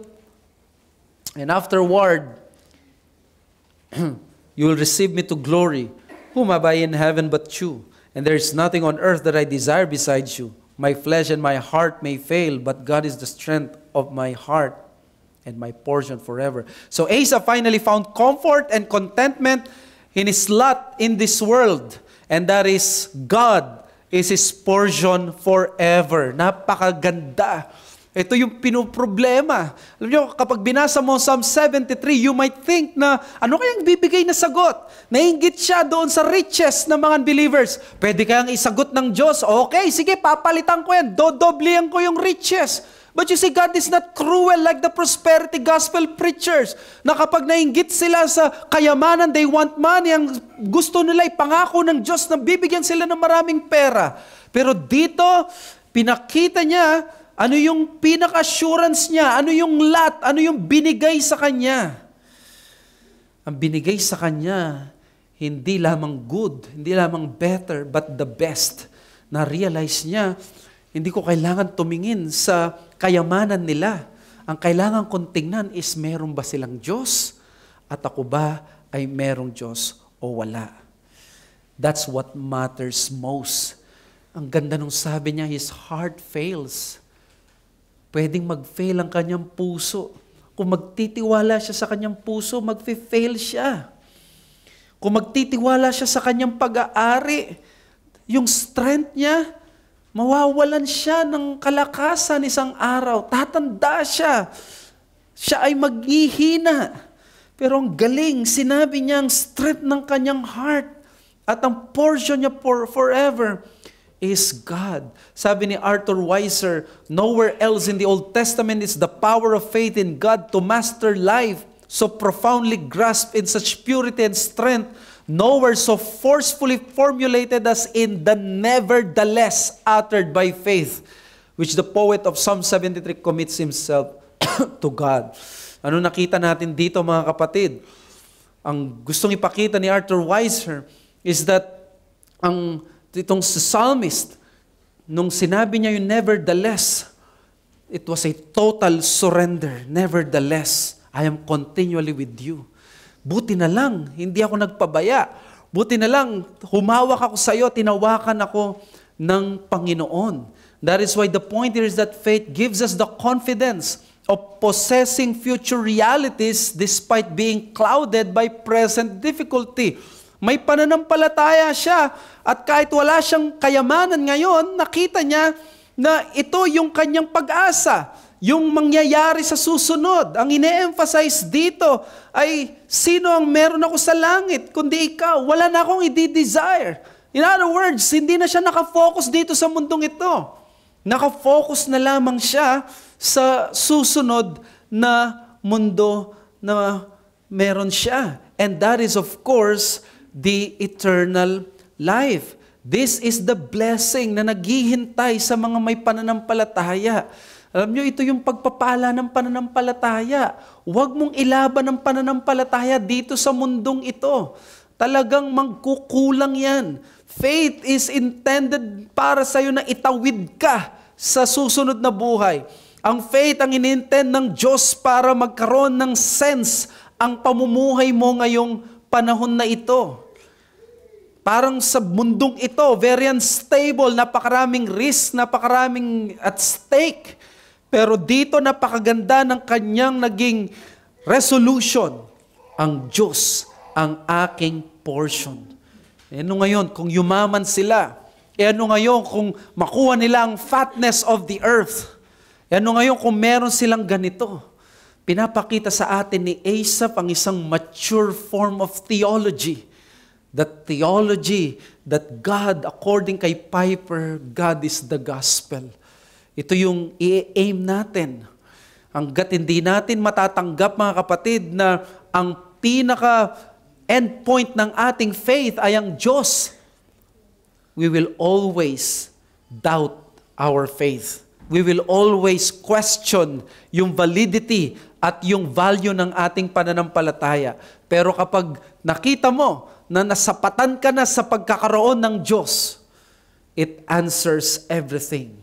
And afterward, you will receive me to glory. Whom have I in heaven but you? And there is nothing on earth that I desire besides you. My flesh and my heart may fail, but God is the strength of my heart and my portion forever. So Asa finally found comfort and contentment in his lot in this world. And that is God is his portion forever. Napakaganda. Ito yung pinoproblema. Alam nyo, kapag binasa mo Psalm 73, you might think na ano kayang bibigay na sagot? Nainggit siya doon sa riches ng mga unbelievers. Pwede kayang isagot ng Diyos, okay, sige, papalitan ko yan, dodoblihan ko yung riches. But you see, God is not cruel like the prosperity gospel preachers na kapag nainggit sila sa kayamanan, they want money, ang gusto nila ipangako ng Diyos na bibigyan sila ng maraming pera. Pero dito, pinakita niya ano yung pinaka-assurance niya, ano yung lot, ano yung binigay sa kanya. Ang binigay sa kanya, hindi lamang good, hindi lamang better, but the best. Na-realize niya, hindi ko kailangan tumingin sa kayamanan nila. Ang kailangan kong tingnan is meron ba silang Diyos? At ako ba ay merong Diyos o wala? That's what matters most. Ang ganda nung sabi niya, his heart fails. Pwedeng mag-fail ang kanyang puso. Kung magtitiwala siya sa kanyang puso, mag-fail siya. Kung magtitiwala siya sa kanyang pag-aari, yung strength niya, mawawalan siya ng kalakasan isang araw. Tatanda siya. Siya ay maghihina. Pero ang galing, sinabi niya ang strength ng kanyang heart at ang portion niya forever is God. Sabi ni Arthur Weiser, nowhere else in the Old Testament is the power of faith in God to master life so profoundly grasped in such purity and strength, nowhere so forcefully formulated as in the nevertheless uttered by faith, which the poet of Psalm 73 commits himself to God. Ano nakita natin dito mga kapatid? Ang gustong ipakita ni Arthur Weiser is that itong si psalmist, nung sinabi niya yung nevertheless, it was a total surrender. Nevertheless, I am continually with you. Buti na lang, hindi ako nagpabaya. Buti na lang, humawak ako sa iyo, tinawakan ako ng Panginoon. That is why the point here is that faith gives us the confidence of possessing future realities despite being clouded by present difficulty. May pananampalataya siya at kahit wala siyang kayamanan ngayon, nakita niya na ito yung kanyang pag-asa, yung mangyayari sa susunod. Ang ine-emphasize dito ay sino ang meron ako sa langit kundi ikaw. Wala na akong i-desire. In other words, hindi na siya nakafocus dito sa mundong ito. Nakafocus na lamang siya sa susunod na mundo na meron siya. And that is of course the eternal life. This is the blessing na naghihintay sa mga may pananampalataya. Alam nyo, ito yung pagpapala ng pananampalataya. Huwag mong ilaban ang pananampalataya dito sa mundong ito. Talagang magkukulang yan. Faith is intended para sa'yo na itawid ka sa susunod na buhay. Ang faith ang inintend ng Diyos para magkaroon ng sense ang pamumuhay mo ngayong panahon na ito. Parang sa mundong ito, very unstable, napakaraming risk, napakaraming at stake. Pero dito napakaganda ng kanyang naging resolution. Ang Diyos ang aking portion. Ano ngayon kung yumaman sila? Ano ngayon kung makuha nila ang fatness of the earth? Ano ngayon kung meron silang ganito? Pinapakita sa atin ni Asaph ang isang mature form of theology. The theology that God, according kay Piper, God is the gospel. Ito yung i-aim natin. Hanggat hindi natin matatanggap mga kapatid na ang pinaka endpoint ng ating faith ay ang Diyos, we will always doubt our faith. We will always question yung validity at yung value ng ating pananampalataya. Pero kapag nakita mo na nasapatan ka na sa pagkakaroon ng Diyos, it answers everything.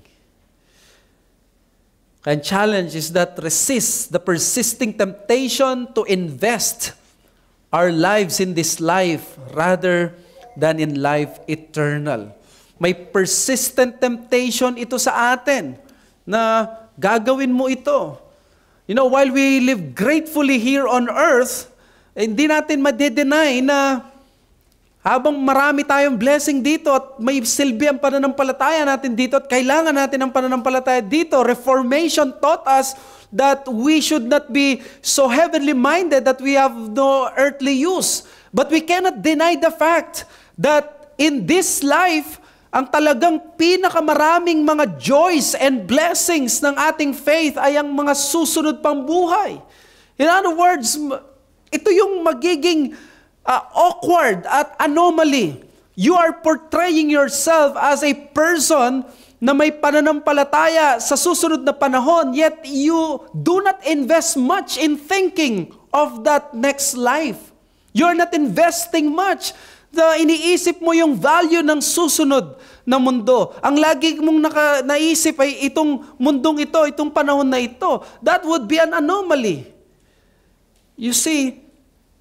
And challenge is that resist the persisting temptation to invest our lives in this life rather than in life eternal. May persistent temptation ito sa atin na gagawin mo ito. You know, while we live gratefully here on earth, hindi natin madedenay na habang marami tayong blessing dito at may silbi ang pananampalataya natin dito at kailangan natin ang pananampalataya dito, Reformation taught us that we should not be so heavenly minded that we have no earthly use. But we cannot deny the fact that in this life, ang talagang pinakamaraming mga joys and blessings ng ating faith ay ang mga susunod pang buhay. In other words, ito yung magiging awkward at anomaly. You are portraying yourself as a person na may pananampalataya sa susunod na panahon, yet you do not invest much in thinking of that next life. You're not investing much. Iniisip mo yung value ng susunod na mundo. Ang lagi mong naisip ay itong mundong ito, itong panahon na ito. That would be an anomaly. You see,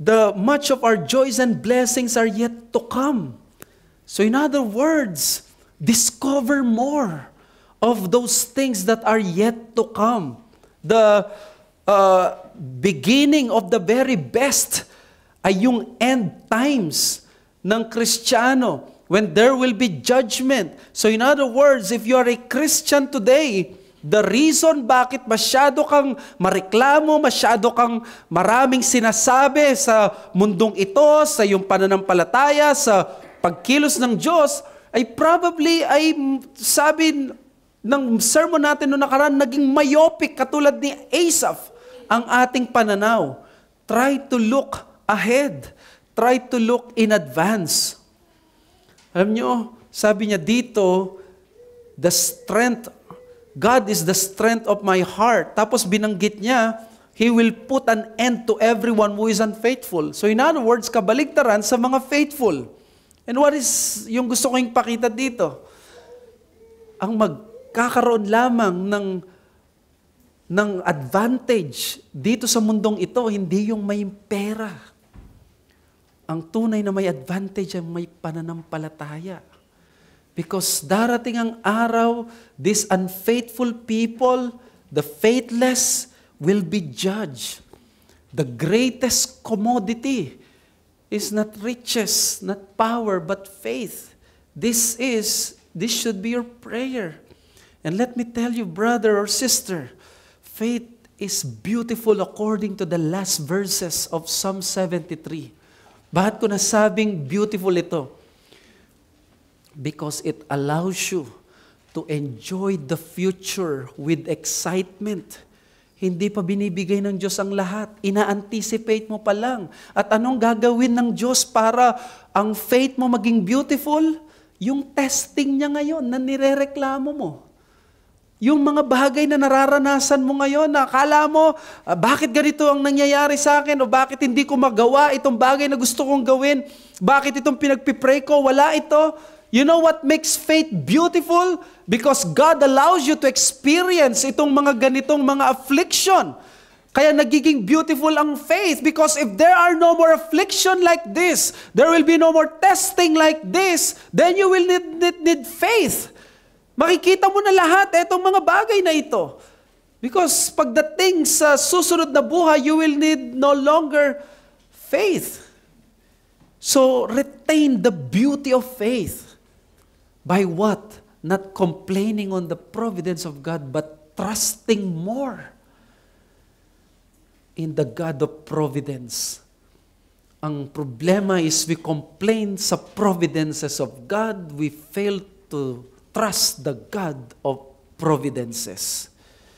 much of our joys and blessings are yet to come. So in other words, Discover more of those things that are yet to come. The beginning of the very best ay yung end times ng Kristiyano when there will be judgment. So in other words, if you are a Christian today, the reason bakit masyado kang mareklamo, masyado kang maraming sinasabi sa mundong ito, sa iyong pananampalataya, sa pagkilos ng Diyos, ay probably ay sabi ng sermon natin noong nakaraan, naging myopic katulad ni Asaph ang ating pananaw. Try to look ahead. Try to look in advance. Alam nyo, sabi niya dito, the strength, God is the strength of my heart. Tapos binanggit niya, He will put an end to everyone who is unfaithful. So in other words, kabaligtaran sa mga faithful. And what is yung gusto kong ipakita dito? Ang magkakaroon lamang ng advantage dito sa mundong ito, hindi yung may pera. Ang tunay na may advantage ay may pananampalataya. Because darating ang araw, these unfaithful people, the faithless, will be judged. The greatest commodity is not riches, not power, but faith. This should be your prayer. And let me tell you, brother or sister, faith is beautiful according to the last verses of Psalm 73. Bakit ko nasabing beautiful ito? Because it allows you to enjoy the future with excitement. Hindi pa binibigay ng Diyos ang lahat. Ina-anticipate mo pa lang. At anong gagawin ng Diyos para ang faith mo maging beautiful? Yung testing niya ngayon na nirereklamo mo. Yung mga bagay na nararanasan mo ngayon na akala mo, bakit ganito ang nangyayari sa akin? O bakit hindi ko magawa itong bagay na gusto kong gawin? Bakit itong pinagpipray ko? Wala ito. You know what makes faith beautiful? Because God allows you to experience itong mga ganitong mga affliction. Kaya nagiging beautiful ang faith. Because if there are no more affliction like this, there will be no more testing like this, then you will need faith. Makikita mo na lahat itong mga bagay na ito. Because pagdating sa susunod na buhay, you will need no longer faith. So retain the beauty of faith. By what? Not complaining on the providence of God, but trusting more in the God of providence. Ang problema is we complain sa providences of God, we fail to trust the God of providences.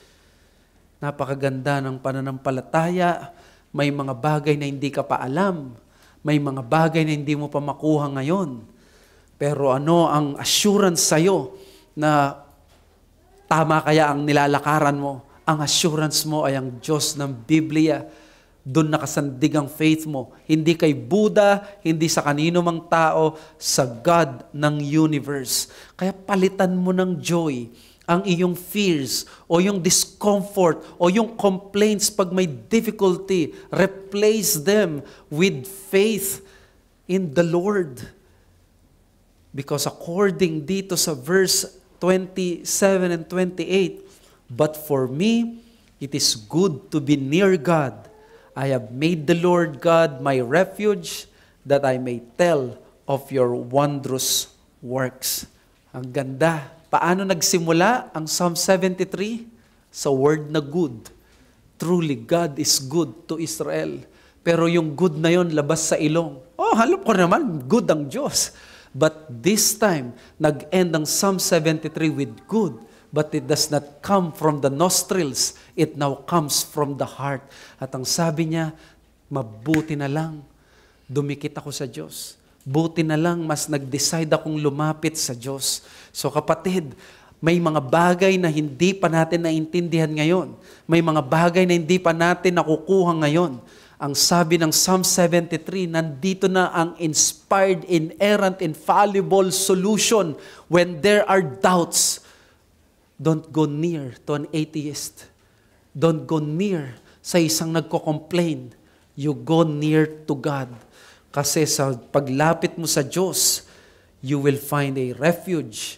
Napakaganda ng pananampalataya. May mga bagay na hindi ka pa alam. May mga bagay na hindi mo pa makuha ngayon. Pero ano ang assurance sa'yo na tama kaya ang nilalakaran mo? Ang assurance mo ay ang Diyos ng Biblia. Doon nakasandig ang faith mo. Hindi kay Buddha, hindi sa kanino mang tao, sa God ng universe. Kaya palitan mo ng joy ang iyong fears o yung discomfort o yung complaints pag may difficulty. Replace them with faith in the Lord. Because according dito sa verse 27 and 28, but for me, it is good to be near God. I have made the Lord God my refuge, that I may tell of your wondrous works. Ang ganda. Paano nagsimula ang Psalm 73? Sa word na good. Truly, God is good to Israel. Pero yung good na yon labas sa ilong. Oh, halop ko naman, good ang Diyos. But this time, nag-end ang Psalm 73 with good. But it does not come from the nostrils. It now comes from the heart. At ang sabi niya, mabuti na lang, dumikit ako sa Diyos. Buti na lang, mas nag-decide akong lumapit sa Diyos. So kapatid, may mga bagay na hindi pa natin naintindihan ngayon. May mga bagay na hindi pa natin nakukuha ngayon. Ang sabi ng Psalm 73, nandito na ang inspired, inerrant, infallible solution when there are doubts. Don't go near to an atheist. Don't go near sa isang nagko-complain. You go near to God. Kasi sa paglapit mo sa Diyos, you will find a refuge.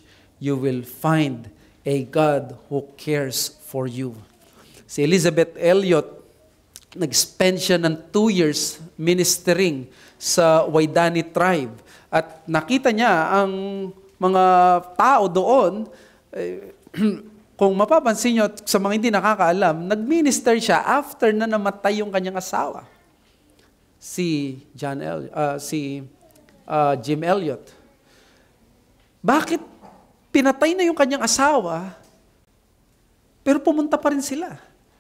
you will find a God who cares for you. Si Elizabeth Elliot, nag-spend siya ng 2 years ministering sa Waidani tribe. At nakita niya ang mga tao doon, kung mapapansin nyo, sa mga hindi nakakaalam, nag-minister siya after na namatay yung kanyang asawa. Si Jim Elliot. Bakit pinatay na yung kanyang asawa, pero pumunta pa rin sila?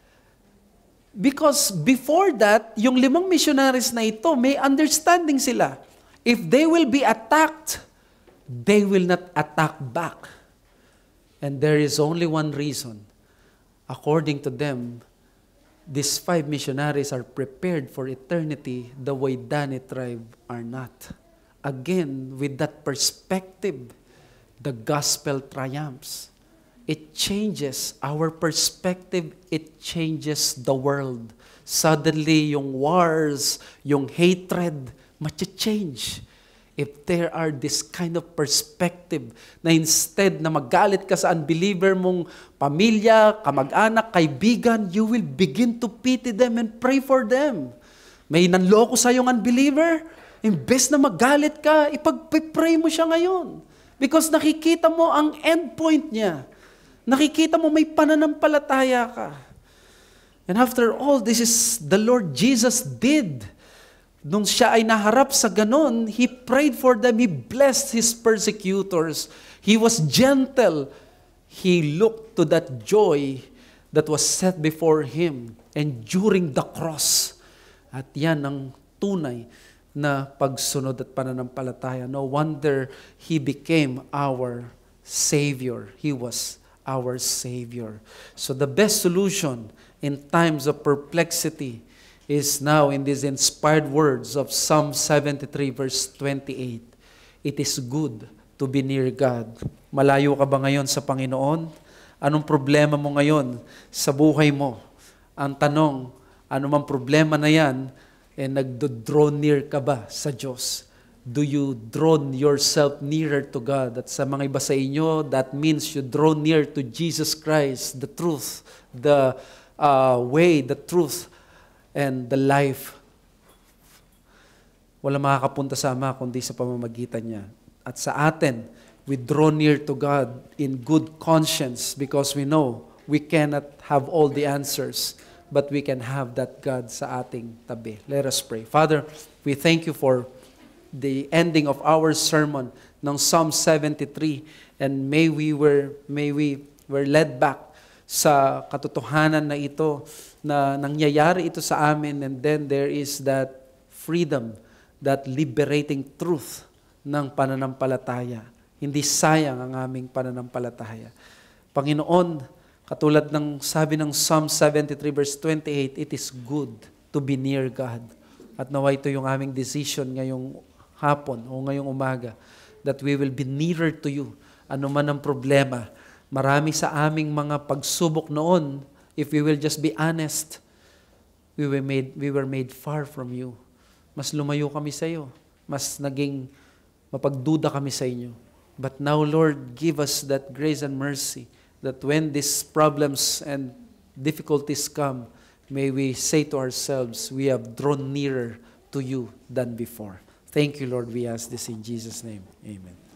Because before that, yung 5 missionaries na ito, may understanding sila. If they will be attacked, they will not attack back. And there is only one reason. According to them, these 5 missionaries are prepared for eternity, the Waidani tribe are not. Again, with that perspective, the gospel triumphs. It changes our perspective. It changes the world. Suddenly, yung wars, yung hatred, change. If there are this kind of perspective na instead na magalit ka sa unbeliever mong pamilya, kamag-anak, kaibigan, you will begin to pity them and pray for them. May nanloko sa yung unbeliever, imbes na magalit ka, ipag-pray mo siya ngayon. Because nakikita mo ang end point niya. Nakikita mo may pananampalataya ka. And after all, this is the Lord Jesus did. Nung siya ay naharap sa ganon, He prayed for them. He blessed His persecutors. He was gentle. He looked to that joy that was set before Him enduring the cross. At yan ang tunay na pagsunod at pananampalataya. No wonder He became our Savior. He was our Savior. So the best solution in times of perplexity is now in these inspired words of Psalm 73 verse 28. It is good to be near God. Malayo ka ba ngayon sa Panginoon? Anong problema mo ngayon sa buhay mo? Ang tanong, ano mang problema na yan, nagdo-draw near ka ba sa Diyos? Do you draw yourself nearer to God? At sa mga iba sa inyo, that means you draw near to Jesus Christ, the truth, the way, the truth, and the life. Wala makakapunta sa Ama kundi sa pamamagitan niya. At sa atin, we draw near to God in good conscience because we know we cannot have all the answers, but we can have that God sa ating tabi. Let us pray. Father, we thank you for the ending of our sermon ng Psalm 73, and may we were led back sa katotohanan na ito, na nangyayari ito sa amin, and then there is that freedom, that liberating truth ng pananampalataya. Hindi sayang ang aming pananampalataya. Panginoon, katulad ng sabi ng Psalm 73 verse 28, it is good to be near God. At nawa ito yung aming decision ngayong hapon o ngayong umaga, that we will be nearer to you. Ano man ang problema, marami sa aming mga pagsubok noon, if we will just be honest, we were made far from you. Mas lumayo kami sa iyo. Mas naging mapagduda kami sa inyo. But now, Lord, give us that grace and mercy that when these problems and difficulties come, may we say to ourselves, we have drawn nearer to you than before. Thank you, Lord. We ask this in Jesus' name. Amen.